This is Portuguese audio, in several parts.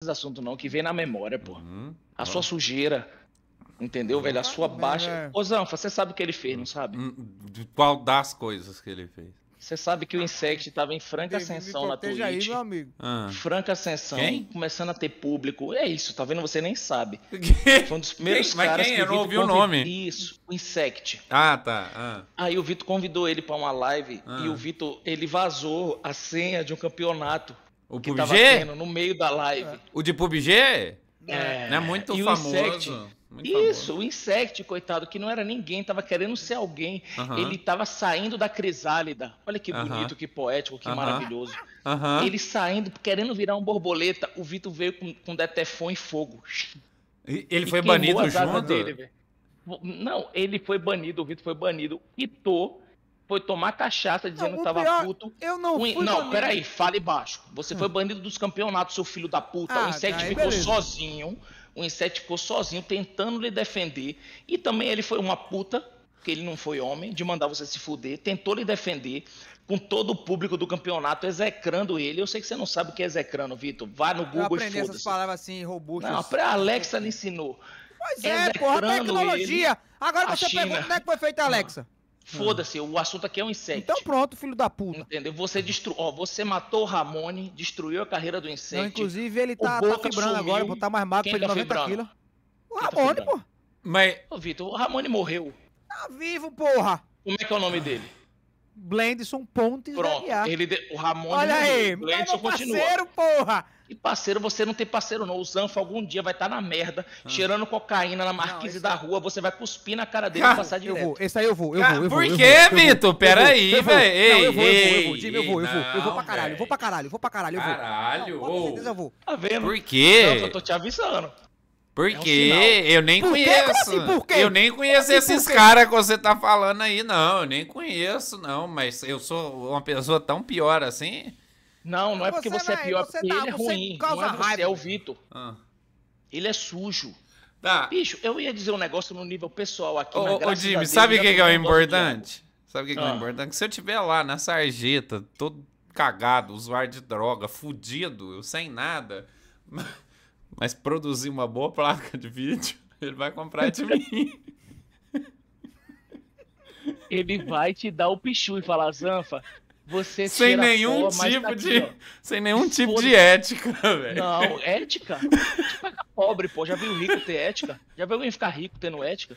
esses assuntos não, que vem na memória, pô. A sua Ó. sujeira, entendeu, velho? A sua bem, baixa... velho. Ô, Zanfa, você sabe o que ele fez, não sabe? De qual das coisas que ele fez? Você sabe que o Insect tava em franca Me ascensão na proteja aí, Twitch. meu amigo. Ah. Franca ascensão, Quem? começando a ter público. É isso, tá vendo? Você nem sabe. Foi um dos primeiros Mas caras quem? que Eu não Vitor ouvi o convidou. nome. Isso, o Insect. Ah, tá. Ah. Aí o Vitor convidou ele pra uma live Ah. e o Vitor, ele vazou a senha de um campeonato O que tava PUBG? tendo no meio da live. O de PUBG? É, Não é muito e o famoso. Insect, Muito isso, famoso. o Insect, coitado, que não era ninguém, tava querendo ser alguém. Aham. Ele tava saindo da crisálida. Olha que Aham. bonito, que poético, que Aham. maravilhoso. Aham. Ele saindo, querendo virar um borboleta, o Vitor veio com Detefon e fogo. Ele E foi queimou banido as asas junto? dele, velho. Não, ele foi banido, o Vitor foi banido. Pitou, foi tomar cachaça dizendo Não, que o tava pior, puto. eu não fui Não, banido. peraí, fale baixo. Você foi banido dos campeonatos, seu filho da puta. O Insect aí ficou beleza. sozinho. O Insect ficou sozinho, tentando lhe defender. E também ele foi uma puta, porque ele não foi homem, de mandar você se fuder. Tentou lhe defender, com todo o público do campeonato execrando ele. Eu sei que você não sabe o que é execrando, Vitor. Vá no Eu Google e aprendi essas foda-se. palavras assim, robustas. Não, a Alexa lhe ensinou. Pois é, porra, execrando tecnologia. Agora a você China. pergunta como é que foi feita a Alexa. Foda-se, o assunto aqui é o Insect. Então pronto, filho da puta. Entendeu? Você matou o Ramone, destruiu a carreira do Insect. Não, inclusive ele O tá Boca fibrando sumiu. agora, tá mais magro, Quem perdeu tá 90 fibrando? quilos. O Quem tá Ramone, fibrando? pô. Mas Ô, Vitor, o Ramone morreu. Tá vivo, porra. Como é que é o nome dele? Blendson Pontes da Pronto, Guiar. o Ramone Olha morreu. aí, O mas Gleidson meu continua. parceiro, porra. E parceiro, você não tem parceiro não. O Zanfa algum dia vai estar na merda, cheirando cocaína na marquise esse da rua, você vai cuspir na cara dele e passar Eu direto. vou, esse aí eu vou, Por quê, Vitor? Peraí, velho. Eu vou, eu vou pra caralho, Não, vou pra caralho, vou pra caralho, eu vou. Caralho, Não, com certeza eu vou. Tá vendo? Por quê? Zanfa, eu tô te avisando. Por um quê? sinal. Eu nem Por quê? conheço. Como assim, por quê? Eu nem conheço Como assim, esses por quê? caras que você tá falando aí, não. Eu nem conheço, não. Mas eu sou uma pessoa tão pior assim. Não, não é porque Você você é não é, pior, você porque tá- ele é você ruim. causa Não é você, raiva. é o Vitor. Ah. Ele é sujo. Tá. Bicho, eu ia dizer um negócio no nível pessoal aqui, mas Ô, graças a Jimmy, Deus, sabe o já que tô que é o dando dose de importante? Sabe o que que é o Ah. importante? Que se eu tiver lá na sarjeta, todo cagado, usuário de droga, fudido, eu sem nada, mas produzir uma boa placa de vídeo, ele vai comprar de mim. Ele vai te dar o pichu e falar, Zanfa, você Sem cheira nenhum pó, mas tipo tá aqui, de. ó. Sem nenhum tipo Foda-se. de ética, velho. Não, ética? Tipo, é pobre, pô. Já viu rico ter ética? Já viu alguém ficar rico tendo ética?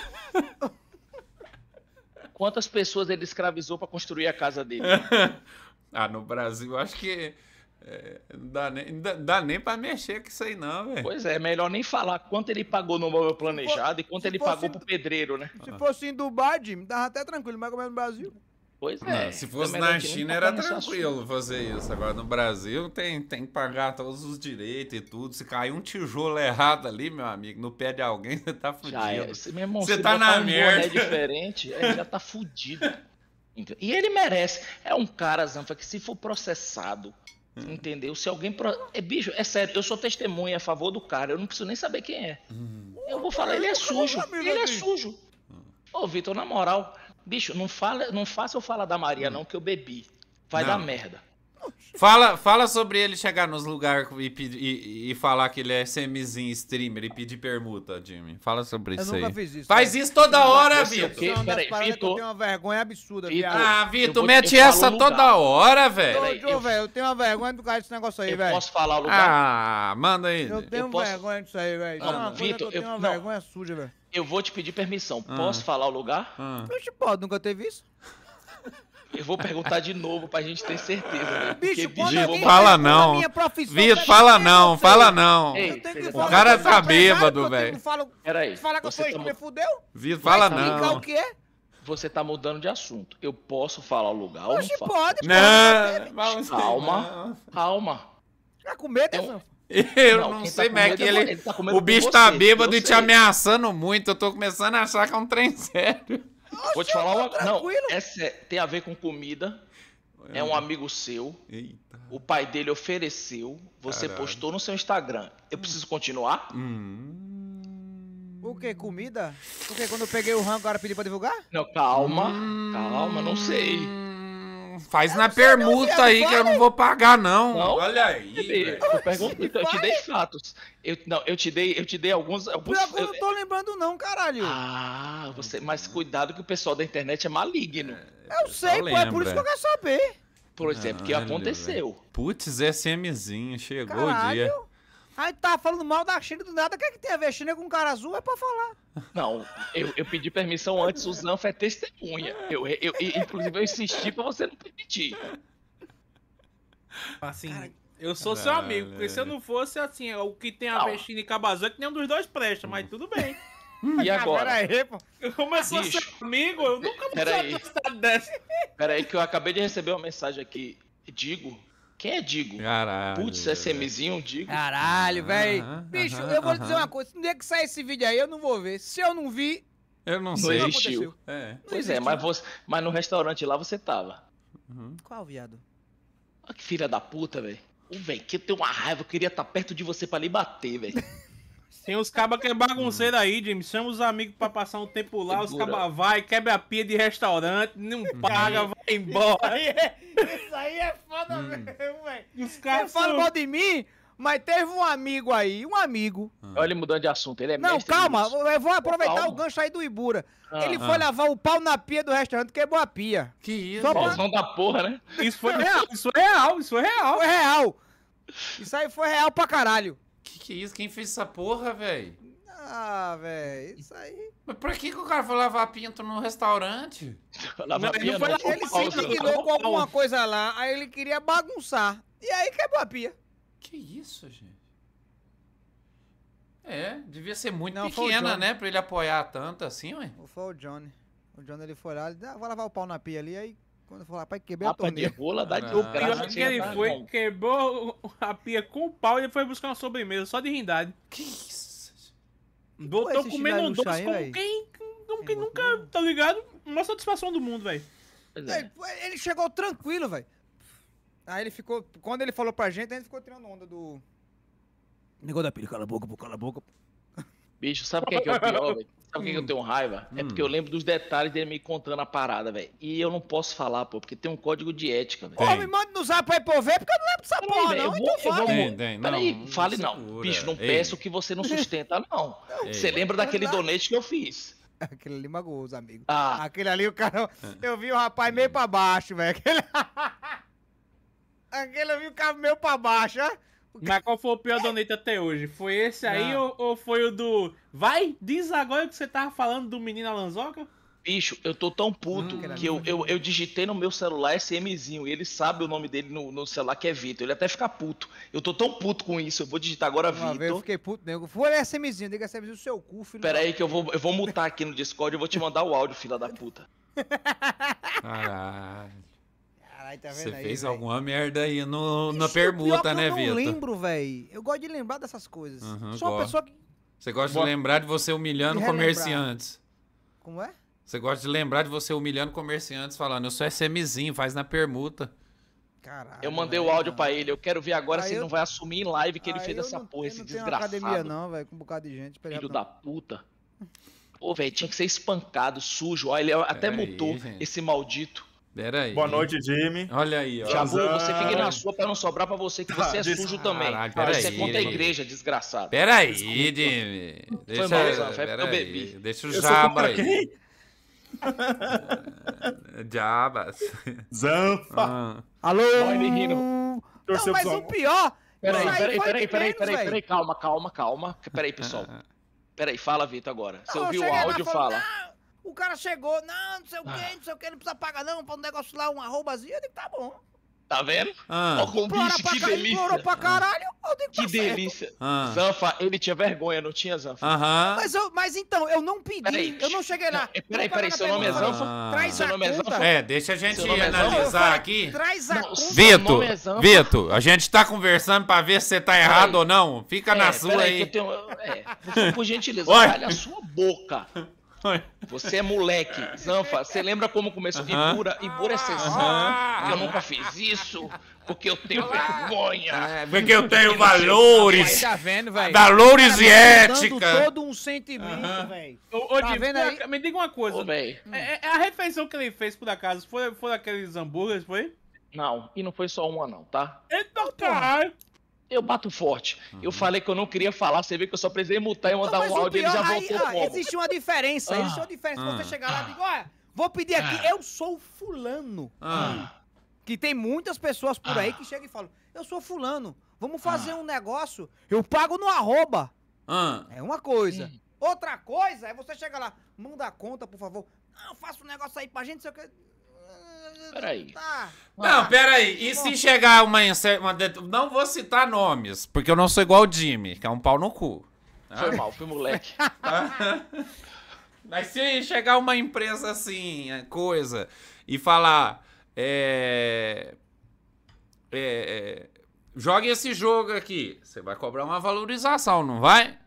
Quantas pessoas ele escravizou pra construir a casa dele? Ah, no Brasil, eu acho que. Não dá nem pra mexer com isso aí, não, velho. Pois é, melhor nem falar quanto ele pagou no móvel planejado e quanto se ele fosse- pagou pro pedreiro, né? Se fosse em Dubai, Jimmy, dava até tranquilo, mas como é no Brasil. Pois Não, é. se fosse também na não tinha nem China tocar era nesse tranquilo fazer isso. Agora no Brasil tem que pagar todos os direitos e tudo. Se cair um tijolo errado ali, meu amigo, no pé de alguém, você tá fudido. Já é. Meu irmão, Você se tá botar na um merda. boné diferente, ele já tá fudido. E ele merece. É um cara, Zanfa, que se for processado, entendeu? Se alguém... bicho, é sério, eu sou testemunha a favor do cara, eu não preciso nem saber quem é. Eu vou falar, ele é sujo, ele é sujo. Ô, Vitor, na moral, bicho, não faça eu falar da Maria não, que eu bebi. Vai Não. dar merda. Fala sobre ele chegar nos lugares e falar que ele é semizinho streamer e pedir permuta, Jimmy. Fala sobre Eu isso aí. nunca fiz isso. Faz isso toda hora, Você o quê? Vitor. Isso é uma das Peraí, paradas que eu Vitor. tenho uma vergonha absurda, Vitor. viado. Ah, Eu Vitor, vou- mete eu falo essa o lugar. toda hora, velho. Peraí, Ô, velho, eu tenho uma vergonha do cara desse negócio aí, Eu velho. posso falar o lugar? Ah, manda aí. Eu tenho posso- vergonha disso aí, velho. Isso é Não, uma coisa Vitor, que eu tenho eu- uma não. vergonha suja, velho. Eu vou te pedir permissão. Posso falar o lugar? Ah. Oxe, pode, nunca teve isso? Eu vou perguntar de novo pra gente ter certeza, né? Bicho, quando Vitor, alguém fala pergunta não. a minha profissão, Vitor, você fala vai ter não, você. fala não. Ei, Eu tenho que o falar cara que eu sou tá empresário, bêbado, porque eu velho. não falo- Peraí, Fala que eu você sou tá me fudeu? Vitor, fala Vai, Explicar não. o que é? Você tá mudando de assunto. Eu posso falar o lugar ou não Oxe, falo? pode, Não, vamos Calma, calma. Tá com medo, Eu- Edson? Eu Não, não quem sei, tá com mas é medo que é ele. ele tá com medo O bicho com tá você, bêbado eu e te sei. ameaçando muito. Eu tô começando a achar que é um trem sério. Vou te Oxe, falar eu tô uma... Não, tranquilo. tem a ver com comida. É um amigo seu. Eita. O pai dele ofereceu. Você Caralho. postou no seu Instagram. Eu preciso continuar? O que? Comida? Porque quando eu peguei o rango, o cara pediu pra divulgar? Não, calma. Calma, não sei. Faz na sei não, permuta viado, aí que eu não vou pagar, não. Não? Olha aí, velho. Eu pergunto, então, eu te dei fatos. Eu te dei alguns. Pior que eu não tô lembrando não, caralho. Ah, mas cuidado que o pessoal da internet é maligno. Eu sei, pô, é por isso que eu quero saber. Por exemplo, que aconteceu. Putz, SMzinho, chegou o dia. Caralho. Aí tá falando mal da China do nada. O que é que tem a ver? China com cara azul é pra falar. Não, eu pedi permissão antes, o Zanfa é testemunha. Inclusive, eu insisti pra você não permitir. Assim, eu sou seu amigo, porque se eu não fosse assim, o que tem a ver China e Cabazu é que nenhum dos dois presta, mas tudo bem. E agora? Pera aí, pô. Como eu sou seu amigo, eu nunca vou Pera ser aí. uma cidade dessa. Pera aí que eu acabei de receber uma mensagem aqui. Digo? Quem é Digo? Caralho. Putz, SMzinho, Digo. Caralho, velho. Aham, Bicho, aham, eu vou dizer aham. uma coisa. Se no dia que sair esse vídeo aí, eu não vou ver. Se eu não vi, Eu não Não sei. existiu. É. Pois é, mas no restaurante lá você tava. qual, viado? Olha que filha da puta, velho. Velho, que eu tenho uma raiva, eu queria estar perto de você pra lhe bater, velho. Tem uns cabas que é bagunceiro aí, Jimmy. Chama os amigos pra passar um tempo lá, os Segura. cabas vai, quebra a pia de restaurante, não paga, vai embora. Isso aí é foda mesmo, velho. E os Você caras fala são... mal de mim, mas teve um amigo aí, um amigo. Olha ele mudando de assunto, ele é Não, mestre calma, nisso. eu vou aproveitar Calma. o gancho aí do Ibura. Ah, Ele foi lavar o pau na pia do restaurante, quebrou a pia. Que isso? Só pra- Pauzão da porra, né? Isso foi real, isso foi real, isso foi real. Foi real. Isso aí foi real pra caralho. Que é isso? Quem fez essa porra, velho? Ah, velho, isso aí. Mas pra que o cara foi lavar pinto no restaurante? Lavar Não, ele pia, foi não, lá- foi Ele se pausa. indignou com alguma coisa lá, aí ele queria bagunçar. E aí quebrou a pia. Que isso, gente? É, devia ser muito Não, foi o pequena, John. né? Pra ele apoiar tanto assim, ué. Foi o Johnny. O Johnny ele foi lá, ele disse, vou lavar o pau na pia ali, aí quando eu for lá, pai, quebrei a Rapa de torneira. rola, dá de Ah. louco, E graça, onde que tinha ele tá foi, bom. quebrou a pia com o pau e ele foi buscar uma sobremesa, só de rindade. Que isso? Voltou esse comendo um chinelo doce aí, como véi? quem nunca, tá ligado? Uma satisfação do mundo, velho. Pois é. Ele chegou tranquilo, velho. Aí ele ficou, quando ele falou pra gente, a gente ficou tirando onda do... Negócio da pilha, cala a boca, pô, cala a boca. Bicho, sabe o que é o pior, velho? Sabe o que é que eu tenho raiva? É porque eu lembro dos detalhes dele me contando a parada, velho. E eu não posso falar, pô, porque tem um código de ética, velho. Porra, Tem. me manda no zap aí pra eu ver, porque eu não lembro dessa porra, velho, não. eu Então vou- fala. Tem, Peraí, não fale não. segura. Bicho, não Ei. peço que você não sustenta, não. Você lembra daquele donate que eu fiz? Aquele ali magoou os amigos. Ah, Aquele ali, o cara... Eu vi o rapaz meio pra baixo, velho. Aquele eu vi o cara meio pra baixo, ó. Mas qual foi o pior donate até hoje? Foi esse aí ou foi o do... Vai, diz agora que você tava falando do menino Alanzoca? bicho, eu tô tão puto Caralho. que eu digitei no meu celular SMzinho e ele sabe o nome dele no celular que é Vitor. Ele até fica puto. Eu tô tão puto com isso. Eu vou digitar agora Uma vez eu Vitor. fiquei puto, nego. Foi SMzinho, diga SMzinho o seu cu, filho. Pera aí que eu vou mutar aqui no Discord e vou te mandar o áudio, filha da puta. Caralho. Caralho, tá vendo Você aí, fez velho? alguma merda aí no, na Isso, pior permuta, que né, Eu não Vitor? lembro, velho. Eu gosto de lembrar dessas coisas. Uhum, Sou uma gosto. pessoa que... Você gosta de lembrar de você humilhando De relembrar. comerciantes. Como é? Você gosta de lembrar de você humilhando comerciantes, falando, eu sou SMzinho, faz na permuta. Caralho. Eu mandei o velho, áudio não. pra ele. Eu quero ver agora Aí se ele eu- não vai assumir em live que ele Aí fez eu essa não- porra, eu esse não tenho desgraçado. academia não, velho, com um bocado de gente. Peraí, Filho rapidão. da puta. Pô, velho, tinha que ser espancado, sujo. Ó, ele até Pera aí, mutou gente. esse maldito. Pera aí. Boa noite, Jimmy. Olha aí, ó. Jabu, você fica Ai. na sua pra não sobrar pra você, que você é Des- sujo também. Caralho, pera Você é aí, contra a gente. igreja, desgraçado. Pera aí, Jimmy. Deixa, mal, Zé, foi pera porque eu aí. bebi. Deixa o Eu sou Jaba contra aí. quem? Jabas. Zanfa. Ah. Alô? Olha ele rindo. Não, Torceu mas pro o pior... Peraí, isso aí peraí, foi peraí, de peraí, menos, peraí, velho. peraí, calma. Peraí, pessoal. Peraí, fala, Vitor, agora. Você Não, eu ouviu o cheguei lá áudio, e falei, fala. "Não, o cara chegou, não sei o que, não sei o que, não precisa pagar não, pra um negócio lá, um arrobazinho. Eu digo, tá bom. Tá vendo? Ah. Ó, com o Implora bicho, pra que cá, implorou delícia. pra caralho. Eu digo, Que tá certo. delícia. Ah. Zanfa, ele tinha vergonha, não tinha, Zanfa? Aham. Mas então, eu não pedi, Peraí. eu não cheguei lá. Não, peraí, seu nome é Zanfa? Zanfa? Traz Seu a nome é conta. Zanfa? É, deixa a gente Seu nome é Zanfa? analisar aqui. Traz a Não, conta. Seu Vitor, nome é Zanfa? Vitor, a gente tá conversando pra ver se você tá errado ou não. Fica na sua peraí, aí. que eu tenho, por gentileza, Oi. calha a sua boca. Você é moleque. Zanfa, você lembra como começou? Ibura é exceção. Eu nunca fiz isso, porque eu tenho vergonha. Porque eu tenho valores. Tá vendo, velho? Valores e Dando ética. todo um sentimento, velho. Ô, Tá Jimmy, vendo aí? me diga uma coisa. Ô, véi. A refeição que ele fez, por acaso, foi aqueles hambúrgueres, foi? Não, e não foi só uma não, tá? Eita, caralho. Eu bato forte. Eu falei que eu não queria falar, você vê que eu só precisei mutar e mandar Mas um o áudio e ele pior, já aí, voltou como. existe uma diferença. Existe uma diferença. Você chegar lá e dizer, olha, vou pedir aqui, eu sou fulano. Que tem muitas pessoas por aí que chegam e falam, eu sou fulano, vamos fazer um negócio, eu pago no arroba. É uma coisa. Outra coisa é você chegar lá, manda a conta, por favor. Não, faça um negócio aí pra gente, sei o que. Peraí. Tá. Não, peraí. E se chegar não vou citar nomes, porque eu não sou igual o Jimmy, que é um pau no cu. Foi mal, fui moleque. Mas se chegar uma empresa assim, coisa, e falar... jogue esse jogo aqui. Você vai cobrar uma valorização, não vai?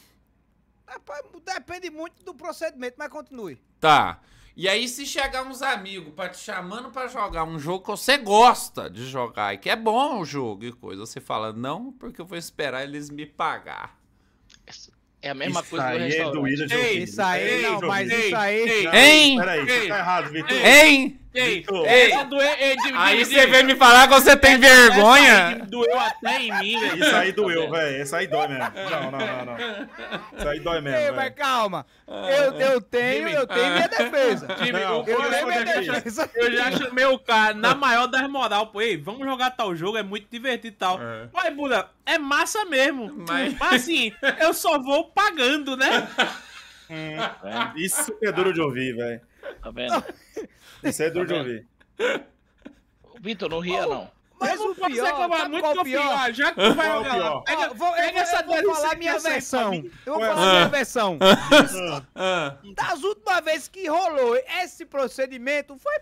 Depende muito do procedimento, mas continue. Tá. E aí, se chegar uns amigos te chamando pra jogar um jogo que você gosta de jogar e que é bom o jogo e coisa, você fala, não, porque eu vou esperar eles me pagar. É a mesma Isso coisa do aí é restaurante. doída de ouvir. Isso aí, não, mas Ei, isso aí... Hein? Peraí, você tá errado, Vitor. Hein? Vitor. Aí você vem me falar que você tem vergonha? Doeu até em mim, velho. Isso aí doeu, velho. Isso aí dói mesmo. Não. Isso aí dói mesmo, Ei, velho. mas calma. Eu tenho minha defesa. Jimmy, Não, Eu Olha tenho minha onde é que é defesa. Eu já chamei o cara na maior das moral, pô, ei, vamos jogar tal jogo, é muito divertido e tal. Mas, Buda, é massa mesmo. Mas- Mas assim, eu só vou pagando, né? Isso é duro de ouvir, velho. Tá vendo? Isso é duro de ouvir. Vitor, não ria não. Mas eu o não posso pior, reclamar sabe muito qual que o eu fiz, pior? ó, já que tu vai Qual o jogar lá, pior? pega, Eu vou essa falar minha versão. Eu vou Qual é? falar minha versão. Ah, Das últimas vezes que rolou esse procedimento, foi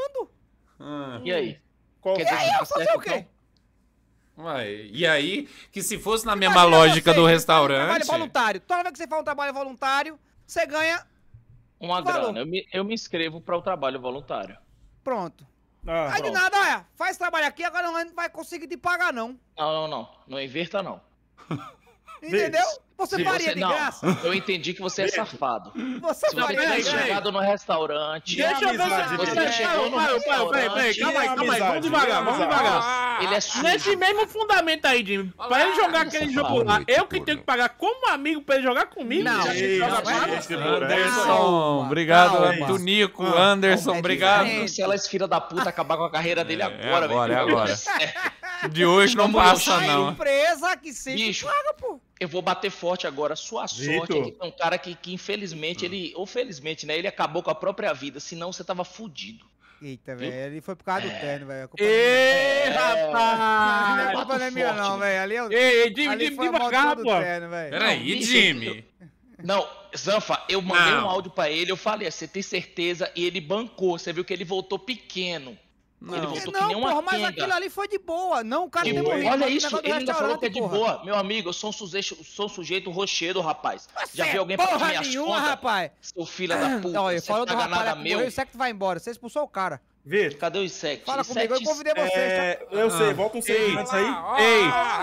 pagando. E aí? Qual Quer E dizer aí, que eu tá fazer certo, o quê? então? Ué, e aí, que se fosse na mesma Imagina lógica você, do Trabalho restaurante... voluntário. Toda vez que você faz um trabalho voluntário, você ganha. Uma Falou. grana. Eu me inscrevo para o trabalho voluntário. Pronto. Ah, Aí de pronto. nada, olha, faz trabalho aqui, agora não vai conseguir te pagar, não. Não. Não inverta, não. Entendeu? Você Se faria você- de não, graça. Eu entendi que você é safado. Você Se você faria de tivesse graça. chegado no restaurante... E a Deixa eu ver amizade, se Você Vitor? chegou no Peraí, E calma a aí, amizade? vamos devagar, vamos E a devagar. amizade? Ele é sujo. Nesse mesmo fundamento aí, Jimmy, pra ele jogar aquele jogo lá, eu que tenho que pagar como amigo pra ele jogar comigo? Não. Já que ele joga Isso, pago? isso, Vitor, é isso aí. Anderson, obrigado, calma. Tunico, Anderson, É obrigado. diferente. Cancela esse filho da puta acabar com a carreira dele agora, agora, velho. é agora. De hoje não Vamos passa, no A não. empresa que sempre Bicho. paga, pô. Eu vou bater forte agora. Sua sorte é Vitor. que tem um cara que infelizmente, ele, ou felizmente, né, ele acabou com a própria vida, senão você tava fudido. Eita, velho, ele foi por causa do terno, velho. A culpa Ê, não é minha. rapaz! A culpa não é minha, não, velho. Ali eu. Ei, Jimmy, Ali Jimmy, foi a maldição devagar, do pô. terno, velho. Peraí, bicho, Jimmy. Não, Zanfa, eu mandei Não. um áudio pra ele, eu falei, você tem certeza? E ele bancou, você viu que ele voltou pequeno. Ele Não. voltou que Não, nem uma porra, mas quenga. aquilo ali foi de boa. Não, o cara De tem boa. morrido. Olha mas o isso, negócio do ele ainda falou que é de restaurante, porra. boa. Meu amigo, eu sou um sujeito rochedo, rapaz. Já Você viu alguém é pagar porra minhas nenhuma, contas? rapaz. Seu filho da puta, Olha, você falou do paga rapaz lá nada que meu. morreu, o Sect vai embora. Você expulsou o cara. Vitor, Cadê os sete? Fala comigo, eu convidei você. eu sei, volta um segundo antes aí. Ei,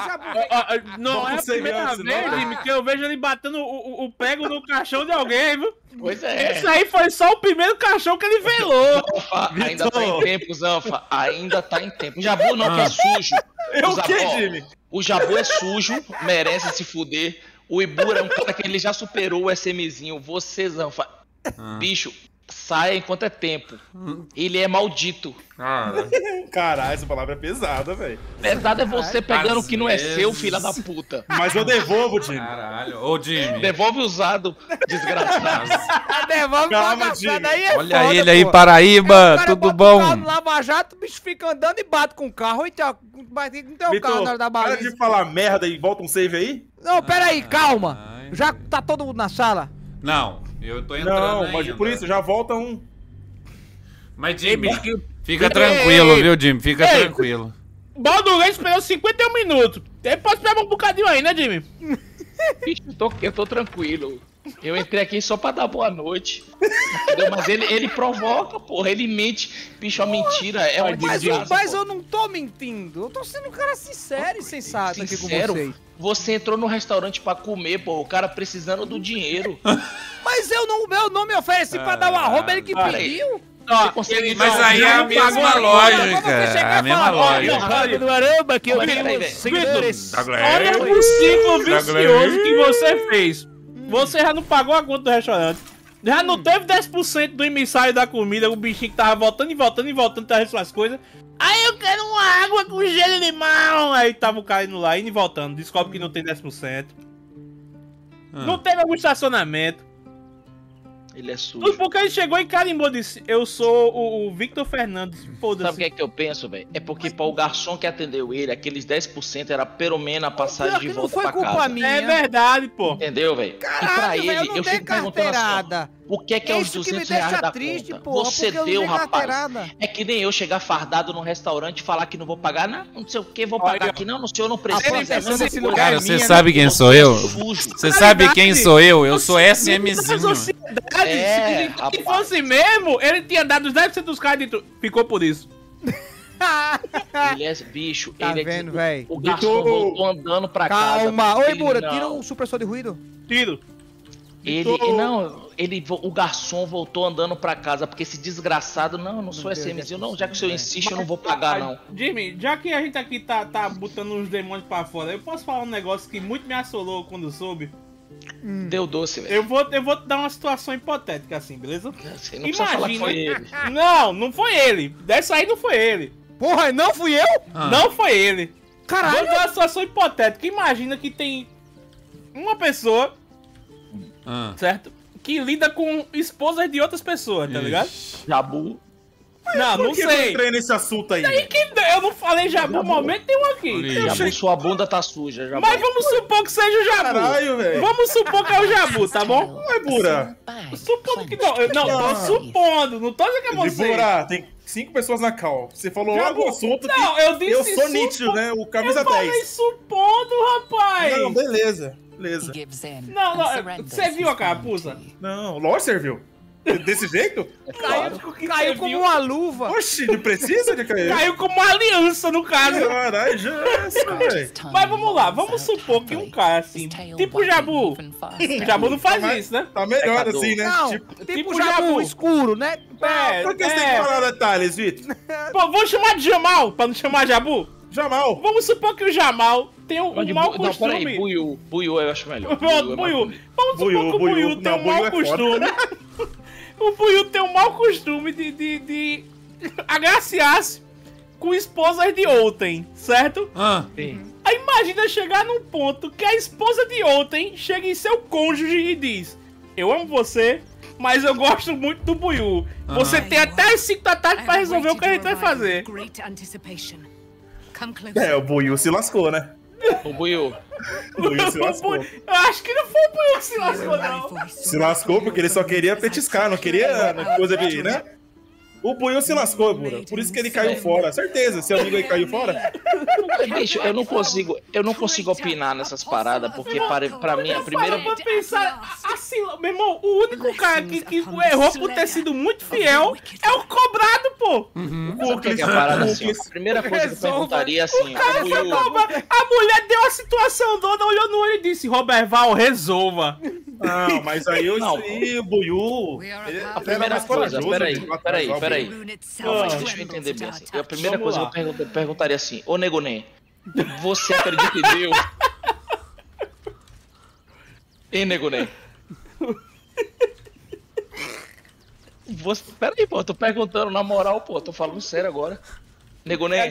não Vamos é a ser primeira grandes, vez, não. Jimmy, que eu vejo ele batendo o prego no caixão de alguém, viu? Pois é. Isso aí foi só o primeiro caixão que ele velou. Zanfa, ainda Vitor. tá em tempo, Zanfa. Ainda tá em tempo. O Jabu não, que é sujo. É o Zabu, quê, ó, Jimmy? O Jabu é sujo, merece se fuder. O Ibura é um cara que ele já superou o SMzinho. Você, Zanfa, bicho, saia enquanto é tempo. Ele é maldito. Cara, Caralho, essa palavra é pesada, velho. Verdade é você pegando o às que não é vezes. seu, filha da puta. Mas eu devolvo, Jimmy. caralho. Ô, Jimmy. Devolve usado, desgraçado. Devolve Calma, bagaçada, Jimmy. aí é Olha foda, ele aí, pô. Paraíba, É, o cara tudo bota bom? O carro no Lava Jato, o bicho fica andando e bate com o carro. Então, não tem o carro na hora da para baliza. de falar merda e volta um save aí. Não, peraí, calma. Ai. Já tá todo mundo na sala? Não, eu tô entrando Não, mas ainda. por isso já volta um. Mas, Jimmy, Ei, fica tranquilo, viu, Jimmy? Fica Ei. tranquilo. Balduran esperou 51 minutos. Ele pode esperar um bocadinho aí, né, Jimmy? Bicho, eu tô tranquilo. Eu entrei aqui só pra dar boa noite. Entendeu? Mas ele provoca, porra. Ele mente. Bicho, a mentira é uma desgraça. Mas eu não tô mentindo. Eu tô sendo um cara sincero e sensato aqui com Sincero, vocês. você entrou no restaurante pra comer, pô. O cara precisando do dinheiro. Mas eu não me ofereci pra dar o arroba, ele que cara, pediu. Você consegue Mas dar aí é a um- mesma lógica. É a mesma lógica. Do arroba que eu Mas tenho peraí, velho. seguidores. Olha o ciclo vicioso que você fez. Você já não pagou a conta do restaurante. Já não teve 10% do emissário da comida, o bichinho que tava voltando e voltando e voltando, trazendo suas coisas. Aí eu quero uma água com gelo de limão. Aí tava o cara indo lá, indo e voltando. Descobre que não tem 10%. Não teve algum estacionamento. Ele é Tudo sujo. porque ele chegou e carimbou e disse: eu sou o Victor Fernandes. Sabe o Foda-se. que é que eu penso, velho? É porque para o garçom que atendeu ele, aqueles 10% era pelo menos a passagem Pior de que não volta foi pra culpa casa. minha. É verdade, pô. Entendeu, velho? E pra Caralho, ele, velho, eu não eu dei fico perguntando assim, ó, carteirada. o que é os Isso que me 200 reais deixa da triste, conta? porra, Você porque eu não deu, dei rapaz. carteirada. É que nem eu chegar fardado no restaurante e falar que não vou pagar, não sei o que, vou pagar aqui. Não, o senhor não precisa. A proteção desse lugar Cara, é você minha, sabe né? quem sou eu? Sujo. Você sabe quem sou eu? Eu sou Na SMzinho. sociedade, É, se rapaz. fosse mesmo, ele tinha dado os 10% dos caras dentro. Ficou por isso. Ele é bicho. Tá ele vendo, é véi? O garçom voltou andando pra casa. Calma. Oi, Ele Bura, não. tira o supressor de ruído. Tiro. O garçom voltou andando pra casa, porque esse desgraçado, não, eu não sou SMzinho, não, já que o senhor insiste, eu não vou pagar, não. Jimmy, já que a gente aqui tá botando uns demônios pra fora, eu posso falar um negócio que muito me assolou quando eu soube? Deu doce, velho. Eu vou te dar uma situação hipotética assim, beleza? Você não precisa falar que foi ele. Não foi ele. Dessa aí não foi ele. Porra, não fui eu? Não foi ele. Caralho. Vou dar uma situação hipotética. Imagina que tem uma pessoa, certo? Que lida com esposas de outras pessoas, tá ligado? Jabu. Não, não Por que eu sei. entrei nesse assunto aí? Eu não falei jabu, no momento nenhum aqui. Jabu, sua bunda tá suja, Jabu. Mas vamos supor que seja o jabu. Caralho, velho. Vamos supor que é o jabu, tá bom? Ué, Bura. Supondo que não. Tô supondo. Não tô dizendo que é De você. Bura, tem 5 pessoas na cal. Você falou Jabu. logo o assunto Não, eu disse eu sou supondo. nítido, né? O camisa Eu falei 10. supondo, rapaz. Não, beleza. Beleza. Não, você viu a carapuça? Não, lógico serviu. Desse jeito? Caiu como uma luva. Oxi, não precisa de cair. Caiu como uma aliança, no caso. Caralho, já é isso, velho. Mas vamos lá, vamos supor que um cara assim, tipo o Jabu. O Jabu não faz isso, né? Tá melhor Pecador. assim, né? Não, Tipo, tipo o jabu jabu. escuro, né? por que você tem que falar detalhes, Vitor? Pô, vamos chamar de Jamal, pra não chamar Jabu? Jamal. Vamos supor que o Jamal tem um mau Não, costume. peraí, Buiu eu acho melhor. Pronto, Buiu. Vamos supor que o Buiu tem Não, um Buiu mau é costume. O Buiu tem um mau costume de agraciar-se com esposas de outrem, certo? Sim. Aí imagina chegar num ponto que a esposa de outrem chega em seu cônjuge e diz: eu amo você, mas eu gosto muito do Buiu. Você tem até as 5 da tarde pra resolver o que a gente vai fazer. É, o Buiu se lascou, né? O Buiu. O Buiu se lascou. Eu acho que não foi o Buiu que se lascou, não. Se lascou porque ele só queria petiscar, não queria coisa de, né? O Buiu se lascou, Bura. Por isso que ele caiu fora. Certeza, seu amigo aí caiu fora. Bicho, eu não consigo opinar nessas paradas, porque pra mim a primeira. Para pra pensar assim, meu irmão, o único cara que errou por ter sido muito fiel é o cobrado, pô. Sabe o que é a parada assim? Ó? A primeira coisa que eu perguntaria assim, Cara, ó, Buiu, a mulher deu a situação toda, olhou no olho e disse: Roberval, resolva. Não, mas aí eu Não. sei, o Buiu. a primeira coisa, peraí. Deixa eu entender bem assim. A primeira Vamos coisa lá. que eu perguntaria assim, ô Negoné, você acredita em Deus? Hein, Negoné? Peraí, pô, eu tô perguntando na moral, pô, tô falando sério agora. Negoné,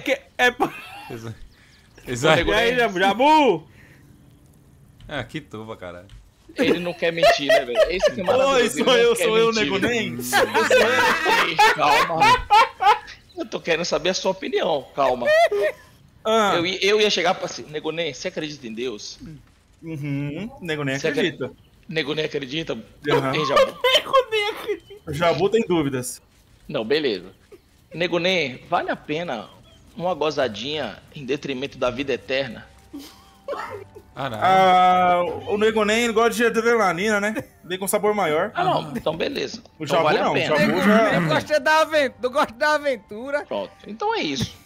Exato. E aí, Jabu? Que tuba, caralho. ele não quer mentir, né, velho? Esse que é maravilhoso. Oi, ele não sou quer eu, mentir, Negonem. Ei, calma. Eu tô querendo saber a sua opinião, calma. Ah, Eu ia chegar pra assim, Negoné, você acredita em Deus? Negonem Você acredita. Negoné acredita? Aham. Hein, Jabu? O Jabu tem dúvidas. Não, beleza. Negoné, vale a pena uma gozadinha em detrimento da vida eterna? O Nego Nem gosta de adrenalina, né? Vem com sabor maior. Ah, não. Então, beleza. O Então Jabu vale a não, o pena. Jabu já... Eu gosto da aventura. Pronto. Então é isso.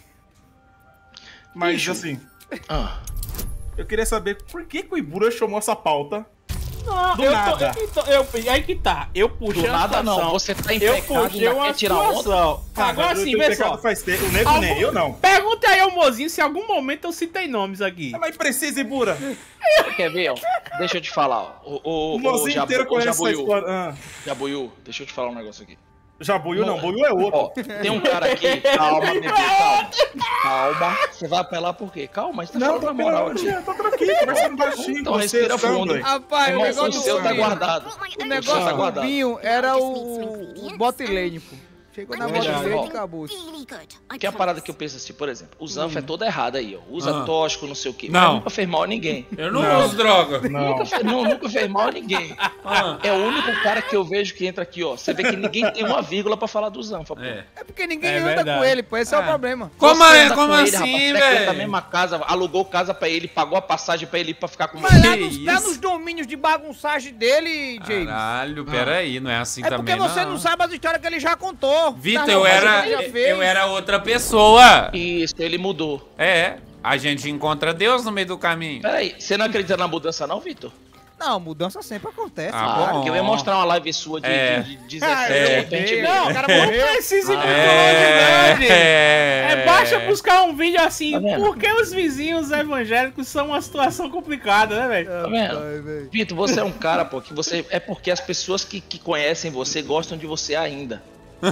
Mas, Bicho. assim, Ah. eu queria saber por que o Ibura chamou essa pauta. Não, Do nada. Aí que tá. Eu puxei Do uma nada situação. não. Você tá Eu empecado puxei e uma quer tirar onda. situação. Agora sim, vê só. Faz tempo. O Nego Nem, eu não. Pergunta aí ao mozinho se em algum momento eu citei nomes aqui. Mas precisa, Ibura. Você quer ver, ó? Deixa eu te falar, ó. O mozinho inteiro conhece essa Jabuiu. história. Jabuiu, deixa eu te falar um negócio aqui. Jabuiu não, Buiu é outro. Ó, tem um cara aqui. Calma, bebê, calma. Calma. Você vai apelar por quê? Calma, a gente tá falando na moral aqui. Tô tranquilo, conversando baixinho. Então você, respira fundo. Sandro. Rapaz, o Irmão, o negócio seu do tá vinho. guardado. O negócio Tá do guardado. vinho era o bot lane, pô. Chegou na bot Veja, lane ó. e acabou. Que é a parada que eu penso assim, por exemplo, o Zanfa é toda errada aí, ó. Usa tóxico, não sei o quê. Não. Mas nunca fez mal a ninguém. Eu não uso droga. Não. Nunca fez mal a ninguém. É o único cara que eu vejo que entra aqui, ó. Você vê que ninguém tem uma vírgula pra falar do Zanfa, pô. É. É porque ninguém É anda verdade. com ele, pô. Esse é o problema. Como, Você anda como com ele, assim, rapaz, você é da velho? mesma casa, alugou casa pra ele, pagou a passagem pra ele ir pra ficar com Mas lá Que lá isso? nos domínios de bagunçagem dele, James. Caralho, peraí, não é assim É porque também você não sabe as histórias que ele já contou. Vitor, das eu loucuras era, que ele já fez. eu era outra pessoa. Isso, ele mudou. É, a gente encontra Deus no meio do caminho. Peraí, você não acredita na mudança não, Vitor? Não, mudança sempre acontece. Ah, Ah, bom. porque eu ia mostrar uma live sua de 17 anos. Não, O cara não morreu. precisa de psicologidade. É, basta É. buscar um vídeo assim, Tá vendo? por que os vizinhos evangélicos são uma situação complicada, né, velho? Tá vendo? Vitor, você é um cara, pô, que você. É porque as pessoas que conhecem você gostam de você ainda.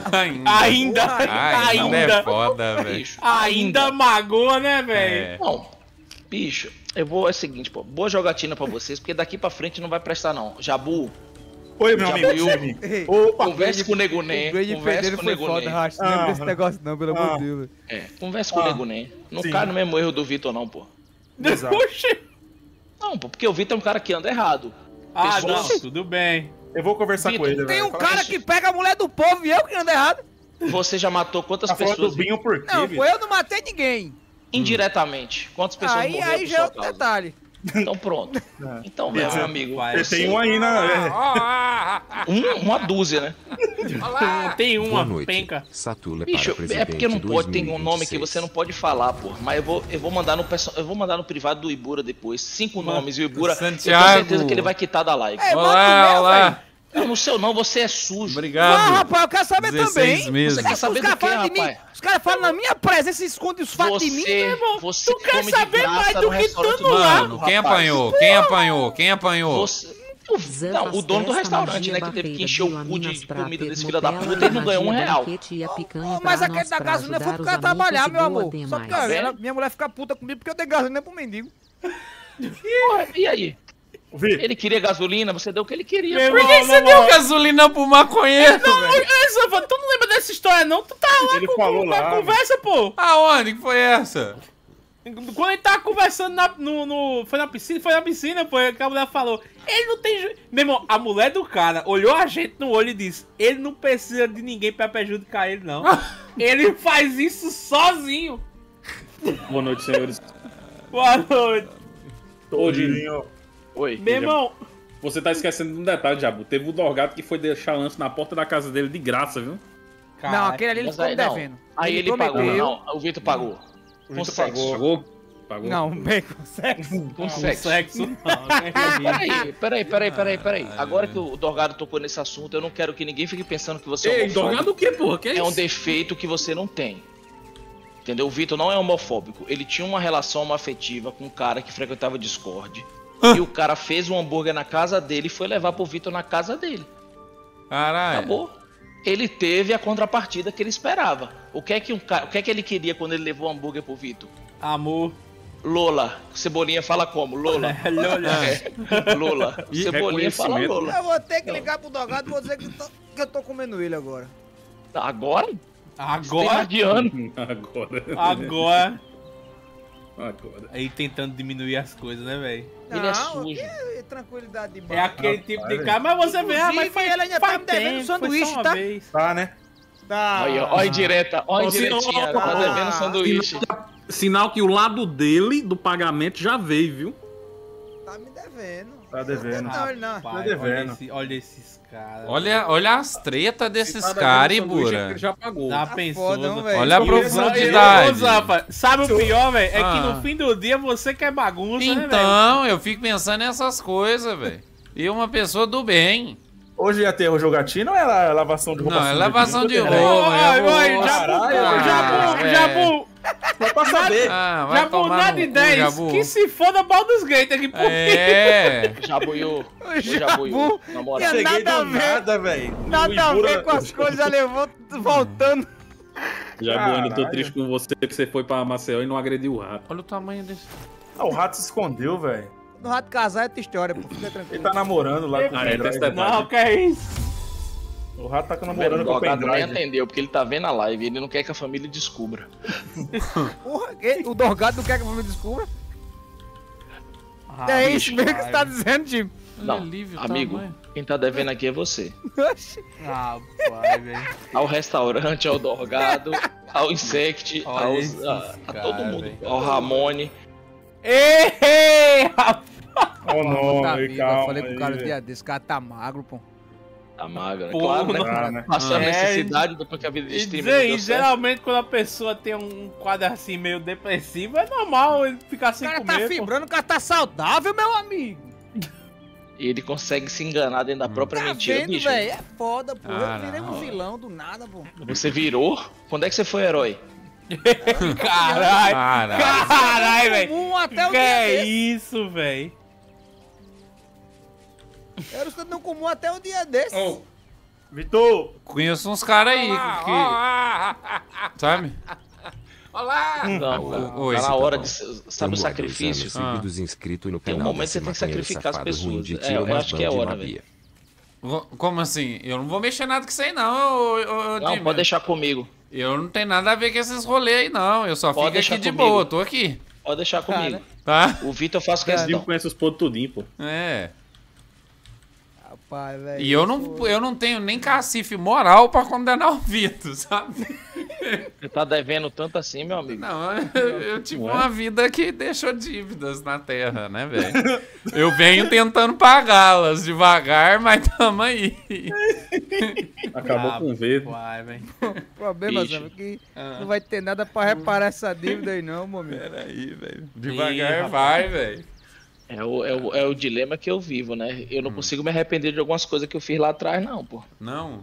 Ainda é foda, velho. Bicho. Ainda magoa, né, velho? É. Não, bicho, é o seguinte, pô. Boa jogatina pra vocês, porque daqui pra frente não vai prestar, não. Jabu, Oi, meu amigo. Jabuiu. Jimmy. Ei, Opa. converse com o Nego Nem. O Grande Converse dele com o foi Nego foda, Nem. Racha. Não lembra desse Ah. negócio não, pelo amor de Deus. É, converse com o Nego Nem. Não sim. cai no mesmo erro do Vitor, não, pô. Exato. Oxi. Não, pô, porque o Vitor é um cara que anda errado. Ah, Pessoas- não, tudo bem. Eu vou conversar Vitor, com ele, Tem velho. um cara que pega a mulher do povo e eu que ando errado. Você já matou quantas Tá falando pessoas do Binho por quê, Não, bicho? pô, eu não matei ninguém. indiretamente? Quantas pessoas Aí morreram por já é sua outro causa? detalhe. Então pronto. Então, meu Você- amigo, Você tem um aí na... uma dúzia, né? Tem Boa uma noite. penca. Satula Bicho, para presidente é porque não pode, tem um nome que 2026. você não pode falar, pô. Mas eu vou mandar no privado do Ibura depois. 5 nomes e o Ibura. Eu Santiago. tenho certeza que ele vai quitar da live. É, manda o Olá, meu, olá. velho. Eu não sei não, você é sujo. Ah, Obrigado. rapaz, eu quero saber 16 também. meses. Você quer saber Os caras do quê, falam de mim. rapaz? Os caras falam na minha presença e escondem os fatos de mim, meu irmão. Você tu quer come de saber graça mais do no que restaurante todo do lado, lado, Mano, quem rapaz. apanhou? Quem apanhou? Quem apanhou? Você... Não, o dono do restaurante, né, que teve que encher o cu de comida desse filho da puta e não ganhou R$1. Mas aquele da gasolina foi pro cara trabalhar, meu amor. Só porque minha mulher fica puta comigo porque eu dei gasolina pro mendigo. Porra, e aí? Vi, Ele queria gasolina, você deu o que ele queria. Meu Por que irmão, você meu deu irmão. gasolina pro maconheiro, velho? Ei, Zanfa, tu não lembra dessa história, não? Tu tá lá Ele com falou uma lá, conversa, pô. Aonde que foi essa? Quando ele tava conversando foi na piscina, pô, que a mulher falou, ele não tem Meu irmão, a mulher do cara olhou a gente no olho e disse, ele não precisa de ninguém pra prejudicar ele, não. Ele faz isso sozinho. Boa noite, senhores. Boa noite. todinho. Oi. Meu irmão, Você tá esquecendo de um detalhe, Jabu. Teve um Dorgato que foi deixar lanche na porta da casa dele de graça, viu? Não, aquele ali ele Mas ficou aí, me não. devendo. Aí ele pagou, prometeu. não. O Vitor pagou. Com Vitor sexo. Pagou? Pagou? Não, bem com sexo. Com sexo. sexo não. Peraí. Agora que o Dorgado tocou nesse assunto, eu não quero que ninguém fique pensando que você é Ei, homofóbico. Dorgado o quê, porra? Que é É um isso? defeito que você não tem. Entendeu? O Vitor não é homofóbico. Ele tinha uma relação afetiva com um cara que frequentava Discord. E o cara fez um hambúrguer na casa dele e foi levar pro Vitor na casa dele. Caralho. Acabou. Ele teve a contrapartida que ele esperava. O que é que ele queria quando ele levou o hambúrguer pro Vitor? Amor. Lola. Cebolinha fala como? Lola. Lola. E Cebolinha fala reconhecimento. Lola. Eu vou ter que ligar pro Dogado e vou dizer que eu tô comendo ele agora. Agora? Agora. Tem ano. Agora. Agora. Aí tentando diminuir as coisas, né, velho? Ele é sujo. Que tranquilidade de É barra. aquele tipo de cara. Mas você vê, mas Inclusive, foi, ele ainda faz tá me devendo tempo, sanduíche, foi só uma tá? vez. Tá, né? Tá. Olha a indireta, olha a Ó, se- indiretinha. ó, Tá ó, devendo sanduíche. Sinal que o lado dele, do pagamento, já veio, viu? tá me devendo. Tá devendo. Não, ele não. Rapaz, devendo. olha esses caras. Olha as tretas desses Tá devendo caras, hein, sanduíche, Bura. ele já pagou. Já Tá pensou, foda, né? velho. Olha a Eu queria profundidade. Ô, Zampa, sabe o pior, velho? É que Ah. no fim do dia você quer bagunça, né, velho? Então, eu fico pensando nessas coisas, velho. E uma pessoa do bem. Hoje ia ter o jogatina ou é lavação de roupa Não, é suja? lavação de Não tô roupa. entendendo. Jabu, Só pra saber. Ah, vai Jabu, tomar nada no de cu, 10. Jabu. Que se foda Baldur's Gate aqui por É. Jabuiô. Ô, Jabu. Jabuiô. Na moral. Tinha Cheguei nada a do ver. nada, velho. Nada a ver com as coisas, já levou voltando. Já eu tô Caralho. triste com você que você foi pra Maceió e não agrediu o rato. Olha o tamanho desse. Ah, o rato se escondeu, velho. No rato casar é tua história, pô. Fica Ele tranquilo. tá namorando lá com o Ah, é, tem esse pendrive. detalhe. Não, que é isso? O rato tá O namorando com o Dogado nem pendrive. atendeu, porque ele tá vendo a live e ele não quer que a família descubra. Porra, o Dorgado não quer que eu me descubra? Ah, É isso mesmo que você tá dizendo, Jim. Não, alívio, amigo, tamanho. quem tá devendo aqui é você. Oxi. Rapaz, velho. Ao restaurante, ao Dorgado, ao Insect, Olha esses a todo cara, mundo. velho. Ao Ramone. Ei, rapaz. Oh, não, Tá aí, vivo, eu calma falei pro aí, cara um velho. dia desse, cara tá magro, pô. Tá magra, Pô, claro, né? Ah, né? Passou a É, necessidade depois que a vida de E streamer dizer não deu isso, certo. geralmente quando a pessoa tem um quadro assim meio depressivo, é normal ele ficar O sem cara comer. tá pô. fibrando, o cara tá saudável, meu amigo. E ele consegue se enganar dentro da própria Tá mentira, vendo, bicho. velho? É foda, pô. Ah, Eu virei não. um vilão do nada, pô. Você virou? Quando é que você foi herói? Caralho, Caralho. caralho, velho. Comum até o Que dia é desse. isso, velho? Era o cidadão comum até o dia desse. Ô, Vitor, Conheço uns caras aí que. Sabe? Não, Oi, tá esse na hora tá de. bom. Sabe o sacrifício? Seguidos inscrito no Tem um canal momento que você desse tem que sacrificar as maconheiro safado ruim pessoas. de tio, Eu mas acho que é bom de hora, babia. Como assim? Eu não vou mexer nada com isso aí, não, ô, Não, Jimmy. pode deixar comigo. Eu não tenho nada a ver com esses rolês aí, não. Eu só Pode fico deixar aqui de comigo. boa, tô aqui. Pode deixar comigo. Tá? O Vitor eu faço Digo questão. conhece os podres tudinho, pô. É. Rapaz, velho. E eu não tenho nem cacife moral pra condenar o Vitor, sabe? Você tá devendo tanto assim, meu amigo. Não, eu tive uma vida que deixou dívidas na terra, né, velho? Eu venho tentando pagá-las devagar, mas tamo aí. Acabou com o verde. Vai, velho. O problema, Bicho. Zé, é que não vai ter nada pra reparar essa dívida aí, não, meu amigo. Peraí, velho. Ih, Devagar rapaz. vai, velho. É o dilema que eu vivo, né? Eu não consigo me arrepender de algumas coisas que eu fiz lá atrás, não, pô. Não.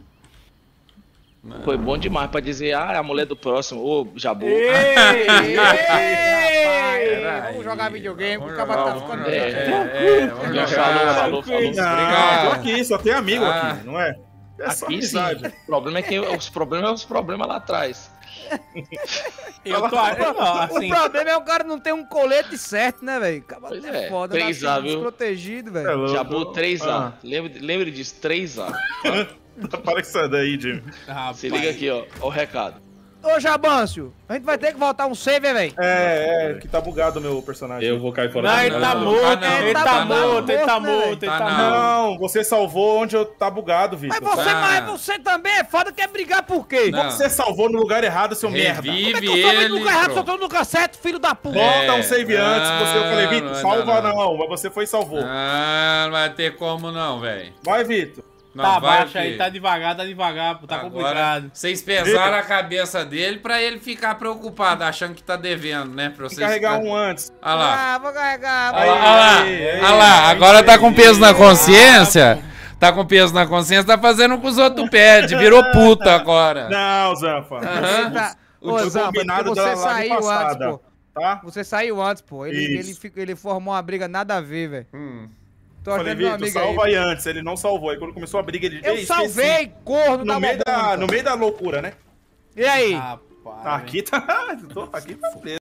Foi bom demais pra dizer, a mulher do próximo, ô, Jabu. Ei, Peraí. rapaz, vamos jogar videogame, Vamos o cara tá jogar, ficando... vamos É. vamos Já jogar. falou. não, Obrigado. tô aqui, só tem amigo Ah. aqui, não é? É só Aqui sim. amizade. O problema é que os problemas lá atrás. Eu tô não, assim, O problema é o cara não ter um colete certo, né, velho? Pois É é, foda, 3A, nascendo viu? desprotegido, É velho. louco. Jabu 3A. Ah, Lembre disso, 3A. para com isso daí, Jimmy. rapaz. Se liga aqui, ó o recado. Ô, Jabâncio, a gente vai ter que voltar um save, velho. Que tá bugado o meu personagem. Eu vou cair fora Não, da ele tá cidade. morto, não, ele tá tá não. morto, ele tá Né, morto, velho? ele Tá tá não. morto. Não, você salvou onde eu tá bugado, Vitor. Mas você também é foda, quer brigar por quê? Não. Você salvou no lugar errado, seu merda. Como é Revive que eu sou ele. no lugar errado, pô. só tô no lugar certo, filho da puta? Volta um save antes. Eu falei, Vitor, não, salva não. não, mas você foi e salvou. Ah, não vai ter como não, velho. Vai, Vitor. Não, Tá vai baixo o quê? aí, tá devagar, pô, tá Agora, complicado. vocês pesaram a cabeça dele pra ele ficar preocupado, achando que tá devendo, né? Pra Tem que vocês carregar ficar- um antes. Olha lá. Ah, vou carregar. Aí, Olha lá, aí, olha lá, agora tá com peso na aí. consciência. Tá com peso na consciência, tá fazendo o que os outros pedem. Virou puta agora. Não, Zanfa. Aham. Tá. O Ô, foi Zampa, combinado você da live saiu antes, passada. pô. Tá? Você saiu antes, pô. Isso. Ele formou uma briga nada a ver, velho. Tô Falei, ajudando meu Vitor, amigo salva aí. aí antes. Ele não salvou. Aí quando começou a briga, ele Eu "Ei, salvei, corno, No tá meio, bom. no meio da loucura, né? E aí? Rapaz. Aqui tá. Aqui tá preso.